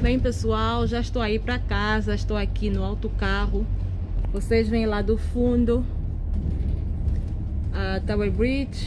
Bem, pessoal, já estou aí para casa, estou aqui no autocarro. Vocês veem lá do fundo a Tower Bridge.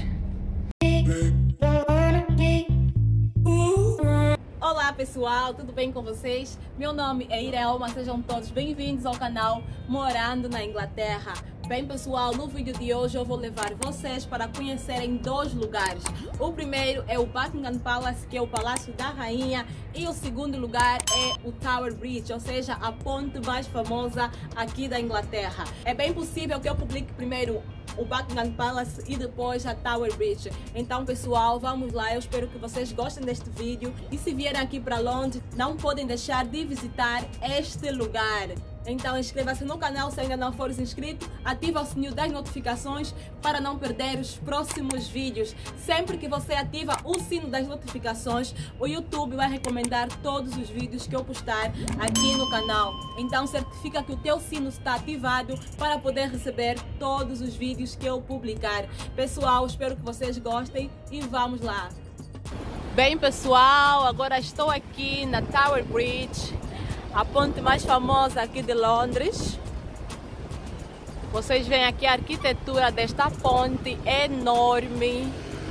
Olá pessoal, tudo bem com vocês? Meu nome é Irelma, sejam todos bem-vindos ao canal Morando na Inglaterra. Bem pessoal, no vídeo de hoje eu vou levar vocês para conhecerem dois lugares. O primeiro é o Buckingham Palace, que é o Palácio da Rainha, e o segundo lugar é o Tower Bridge, ou seja, a ponte mais famosa aqui da Inglaterra. É bem possível que eu publique primeiro o Buckingham Palace e depois a Tower Bridge. Então pessoal, vamos lá, eu espero que vocês gostem deste vídeo e se vierem aqui para Londres, não podem deixar de visitar este lugar. Então inscreva-se no canal se ainda não for inscrito, ativa o sininho das notificações para não perder os próximos vídeos. Sempre que você ativa o sino das notificações, o YouTube vai recomendar todos os vídeos que eu postar aqui no canal. Então certifica que o teu sino está ativado para poder receber todos os vídeos que eu publicar. Pessoal, espero que vocês gostem e vamos lá. Bem pessoal, agora estou aqui na Tower Bridge, a ponte mais famosa aqui de Londres. Vocês veem aqui a arquitetura desta ponte enorme.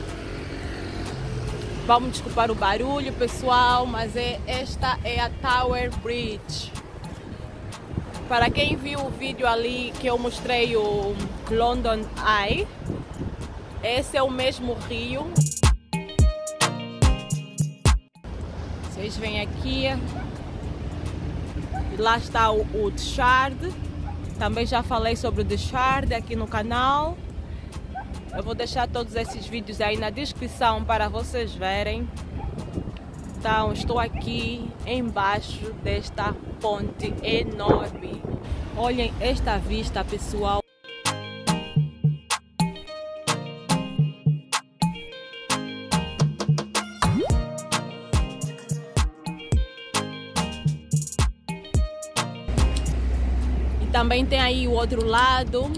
Vamos desculpar o barulho, pessoal, mas esta é a Tower Bridge. Para quem viu o vídeo ali que eu mostrei, o London Eye, esse é o mesmo rio. Vocês veem aqui. Lá está o The Shard. Também já falei sobre o The Shard aqui no canal. Eu vou deixar todos esses vídeos aí na descrição para vocês verem. Então estou aqui embaixo desta ponte enorme. Olhem esta vista, pessoal. Também tem aí o outro lado.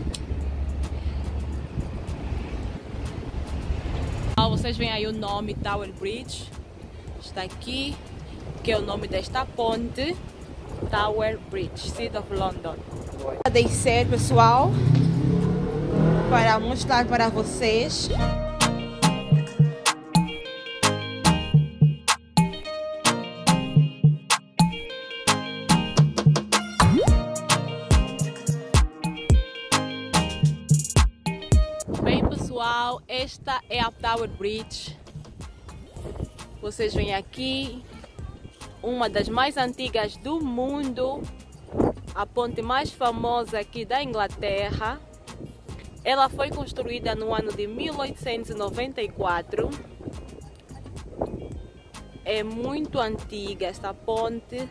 Vocês veem aí o nome Tower Bridge. Está aqui, que é o nome desta ponte. Tower Bridge, City of London. Vou descer, pessoal, para mostrar para vocês. Bem pessoal, esta é a Tower Bridge. Vocês veem aqui, uma das mais antigas do mundo, a ponte mais famosa aqui da Inglaterra. Ela foi construída no ano de 1894. É muito antiga esta ponte.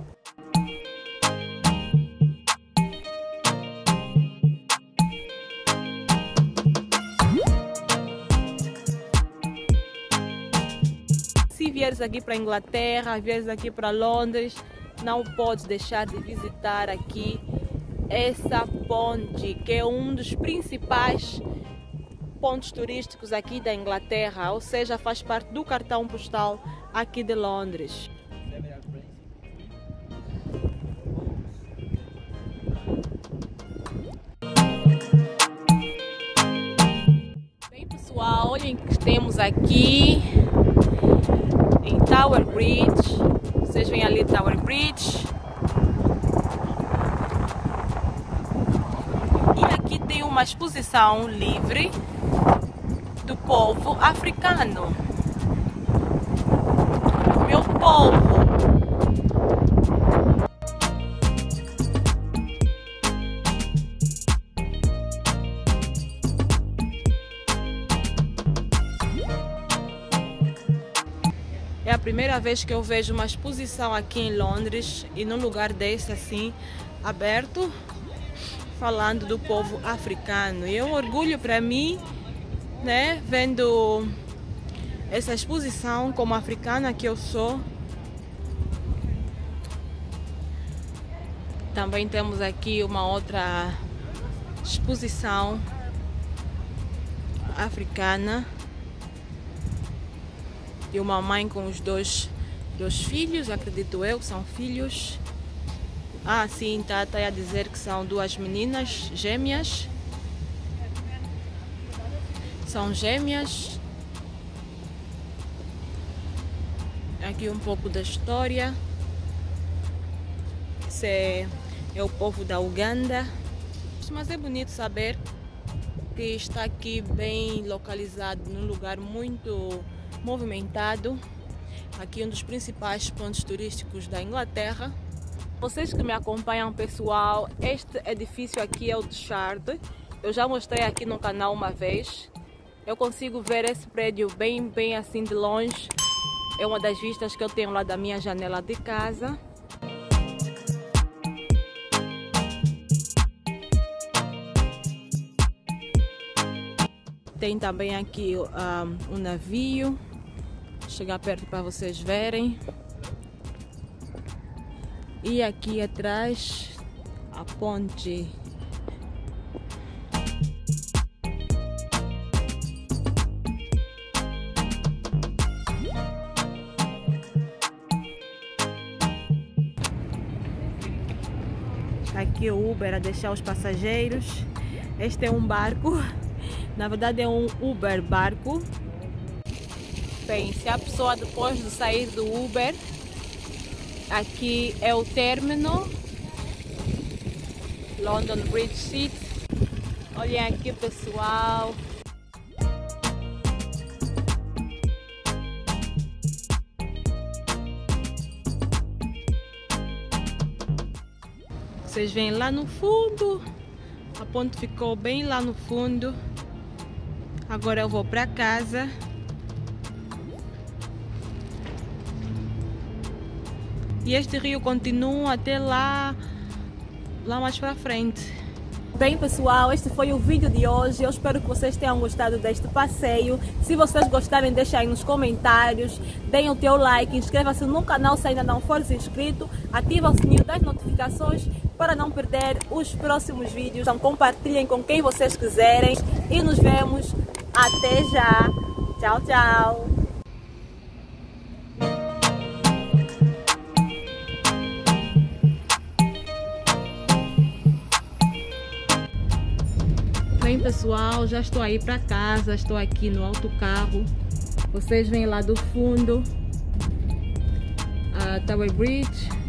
Se vieres aqui para a Inglaterra, vieres aqui para Londres, não podes deixar de visitar aqui essa ponte, que é um dos principais pontos turísticos aqui da Inglaterra, ou seja, faz parte do cartão postal aqui de Londres. Bem pessoal, olhem que temos aqui em Tower Bridge. Vocês veem ali Tower Bridge. E aqui tem uma exposição livre do povo africano. Meu povo! É a primeira vez que eu vejo uma exposição aqui em Londres e num lugar desse assim, aberto, falando do povo africano. E é um orgulho para mim, né, vendo essa exposição como africana que eu sou. Também temos aqui uma outra exposição africana. E uma mãe com os dois 2 filhos, acredito eu que são filhos. Ah, sim, tá a dizer que são 2 meninas gêmeas. São gêmeas. Aqui um pouco da história. Esse é o povo da Uganda. Mas é bonito saber que está aqui bem localizado, num lugar muito movimentado. Aqui um dos principais pontos turísticos da Inglaterra. Vocês que me acompanham, pessoal, este edifício aqui é o de Shard. Eu já mostrei aqui no canal uma vez. Eu consigo ver esse prédio bem assim de longe. É uma das vistas que eu tenho lá da minha janela de casa. Tem também aqui um navio. Vou chegar perto para vocês verem. E aqui atrás a ponte. Aqui o Uber a deixar os passageiros. Este é um barco. Na verdade é um Uber barco. Bem, se a pessoa depois de sair do Uber, aqui é o término, London Bridge City. Olhem aqui, pessoal. Vocês veem lá no fundo, a ponte ficou bem lá no fundo. Agora eu vou para casa. E este rio continua até lá mais para frente. Bem, pessoal, este foi o vídeo de hoje. Eu espero que vocês tenham gostado deste passeio. Se vocês gostarem, deixem aí nos comentários. Deem o teu like, inscreva-se no canal se ainda não for inscrito. Ativa o sininho das notificações para não perder os próximos vídeos. Então compartilhem com quem vocês quiserem. E nos vemos até já. Tchau, tchau. Bem, pessoal, já estou aí para casa, estou aqui no autocarro. Vocês veem lá do fundo a Tower Bridge.